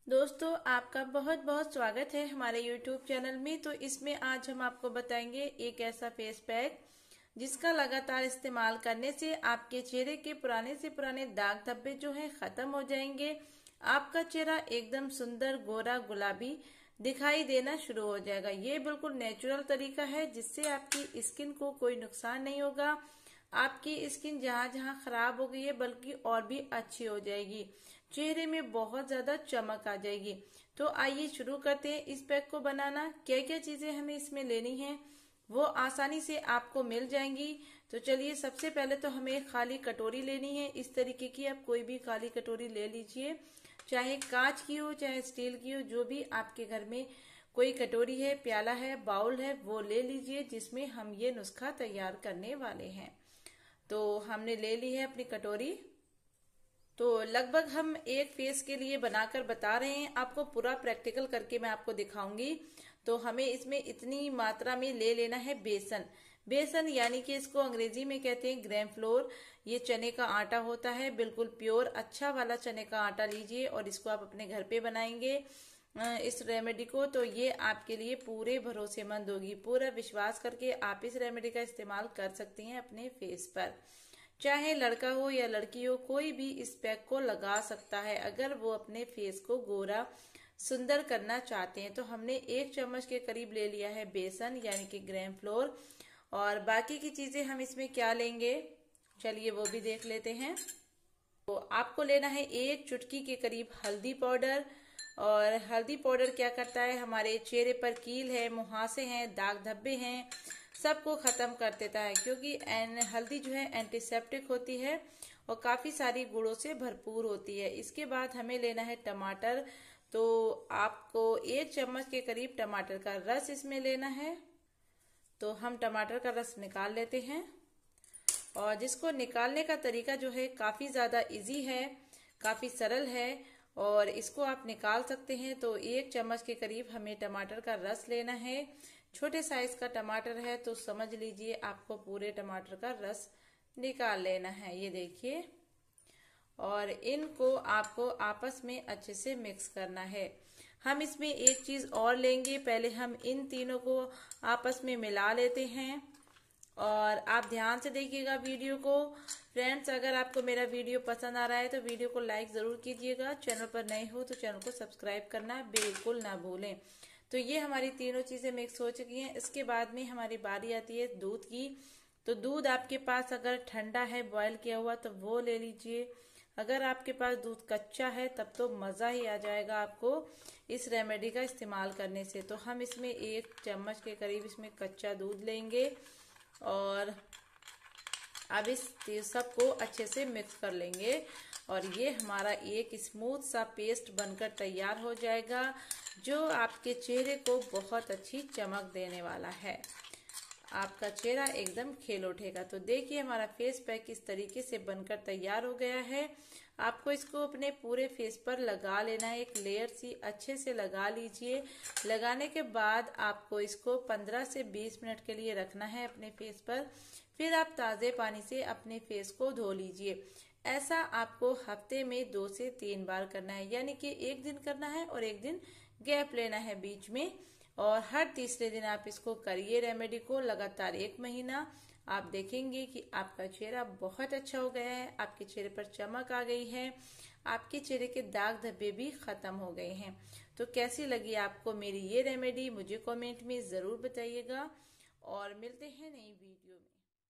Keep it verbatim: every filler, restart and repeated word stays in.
दोस्तों, आपका बहुत बहुत स्वागत है हमारे यूट्यूब चैनल में। तो इसमें आज हम आपको बताएंगे एक ऐसा फेस पैक जिसका लगातार इस्तेमाल करने से आपके चेहरे के पुराने से पुराने दाग धब्बे जो हैं खत्म हो जाएंगे। आपका चेहरा एकदम सुंदर गोरा गुलाबी दिखाई देना शुरू हो जाएगा। ये बिल्कुल नेचुरल तरीका है जिससे आपकी स्किन को कोई नुकसान नहीं होगा। आपकी स्किन जहां जहां खराब हो गई है बल्कि और भी अच्छी हो जाएगी, चेहरे में बहुत ज्यादा चमक आ जाएगी। तो आइए शुरू करते हैं इस पैक को बनाना। क्या क्या चीजें हमें इसमें लेनी है वो आसानी से आपको मिल जाएंगी। तो चलिए, सबसे पहले तो हमें एक खाली कटोरी लेनी है। इस तरीके की आप कोई भी खाली कटोरी ले लीजिए, चाहे कांच की हो चाहे स्टील की हो, जो भी आपके घर में कोई कटोरी है, प्याला है, बाउल है, वो ले लीजिए जिसमें हम ये नुस्खा तैयार करने वाले हैं। तो हमने ले ली है अपनी कटोरी। तो लगभग हम एक फेस के लिए बनाकर बता रहे हैं, आपको पूरा प्रैक्टिकल करके मैं आपको दिखाऊंगी। तो हमें इसमें इतनी मात्रा में ले लेना है बेसन। बेसन यानी कि इसको अंग्रेजी में कहते हैं ग्राम फ्लोर। ये चने का आटा होता है, बिल्कुल प्योर अच्छा वाला चने का आटा लीजिए और इसको आप अपने घर पे बनाएंगे इस रेमेडी को। तो ये आपके लिए पूरे भरोसेमंद होगी। पूरा विश्वास करके आप इस रेमेडी का इस्तेमाल कर सकती हैं अपने फेस पर। चाहे लड़का हो या लड़की हो, कोई भी इस पैक को लगा सकता है अगर वो अपने फेस को गोरा सुंदर करना चाहते हैं। तो हमने एक चम्मच के करीब ले लिया है बेसन यानी कि ग्राम फ्लोर। और बाकी की चीजें हम इसमें क्या लेंगे, चलिए वो भी देख लेते हैं। तो आपको लेना है एक चुटकी के करीब हल्दी पाउडर। और हल्दी पाउडर क्या करता है, हमारे चेहरे पर कील है, मुहासे हैं, दाग धब्बे हैं, सबको खत्म कर देता है। क्योंकि हल्दी जो है एंटीसेप्टिक होती है और काफी सारी गुणों से भरपूर होती है। इसके बाद हमें लेना है टमाटर। तो आपको एक चम्मच के करीब टमाटर का रस इसमें लेना है। तो हम टमाटर का रस निकाल लेते हैं, और जिसको निकालने का तरीका जो है काफी ज्यादा इजी है, काफी सरल है और इसको आप निकाल सकते हैं। तो एक चम्मच के करीब हमें टमाटर का रस लेना है। छोटे साइज का टमाटर है तो समझ लीजिए आपको पूरे टमाटर का रस निकाल लेना है, ये देखिए। और इनको आपको आपस में अच्छे से मिक्स करना है। हम इसमें एक चीज और लेंगे, पहले हम इन तीनों को आपस में मिला लेते हैं। और आप ध्यान से देखिएगा वीडियो को। फ्रेंड्स, अगर आपको मेरा वीडियो पसंद आ रहा है तो वीडियो को लाइक जरूर कीजिएगा। चैनल पर नए हो तो चैनल को सब्सक्राइब करना बिल्कुल ना भूलें। तो ये हमारी तीनों चीजें मिक्स हो चुकी हैं। इसके बाद में हमारी बारी आती है दूध की। तो दूध आपके पास अगर ठंडा है, बॉयल किया हुआ, तो वो ले लीजिए। अगर आपके पास दूध कच्चा है तब तो मजा ही आ जाएगा आपको इस रेमेडी का इस्तेमाल करने से। तो हम इसमें एक चम्मच के करीब इसमें कच्चा दूध लेंगे और अब इस सबको अच्छे से मिक्स कर लेंगे। और ये हमारा एक स्मूथ सा पेस्ट बनकर तैयार हो जाएगा जो आपके चेहरे को बहुत अच्छी चमक देने वाला है। आपका चेहरा एकदम खिल उठेगा। तो देखिए हमारा फेस पैक इस तरीके से बनकर तैयार हो गया है। आपको इसको अपने पूरे फेस पर लगा लेना है, एक लेयर सी अच्छे से लगा लीजिए। लगाने के बाद आपको इसको पंद्रह से बीस मिनट के लिए रखना है अपने फेस पर। फिर आप ताजे पानी से अपने फेस को धो लीजिए। ऐसा आपको हफ्ते में दो से तीन बार करना है, यानी कि एक दिन करना है और एक दिन गैप लेना है बीच में। और हर तीसरे दिन आप इसको करिए रेमेडी को लगातार एक महीना। आप देखेंगे कि आपका चेहरा बहुत अच्छा हो गया है, आपके चेहरे पर चमक आ गई है, आपके चेहरे के दाग धब्बे भी खत्म हो गए हैं। तो कैसी लगी आपको मेरी ये रेमेडी, मुझे कमेंट में जरूर बताइएगा। और मिलते हैं नई वीडियो में।